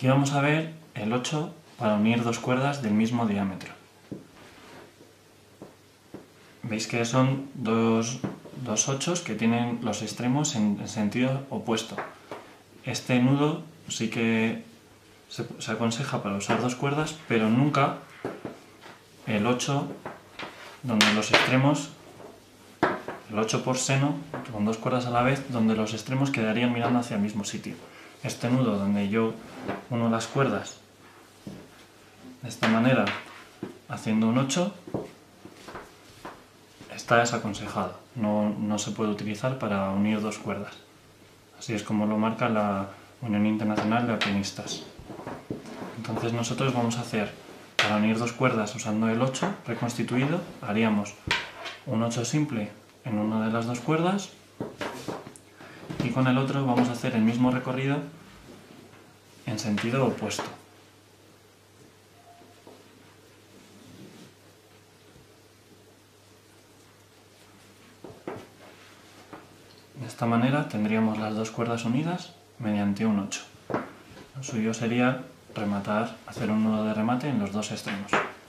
Aquí vamos a ver el 8 para unir dos cuerdas del mismo diámetro. Veis que son dos 8s que tienen los extremos en sentido opuesto. Este nudo sí que se aconseja para usar dos cuerdas, pero nunca el 8 donde los extremos, el 8 por seno, con dos cuerdas a la vez, donde los extremos quedarían mirando hacia el mismo sitio. Este nudo donde yo uno las cuerdas de esta manera, haciendo un 8, está desaconsejado, no se puede utilizar para unir dos cuerdas. Así es como lo marca la Unión Internacional de Alpinistas. Entonces nosotros vamos a hacer, para unir dos cuerdas usando el 8 reconstituido, haríamos un 8 simple en una de las dos cuerdas y con el otro vamos a hacer el mismo recorrido en sentido opuesto. De esta manera tendríamos las dos cuerdas unidas mediante un 8. Lo suyo sería rematar, hacer un nudo de remate en los dos extremos.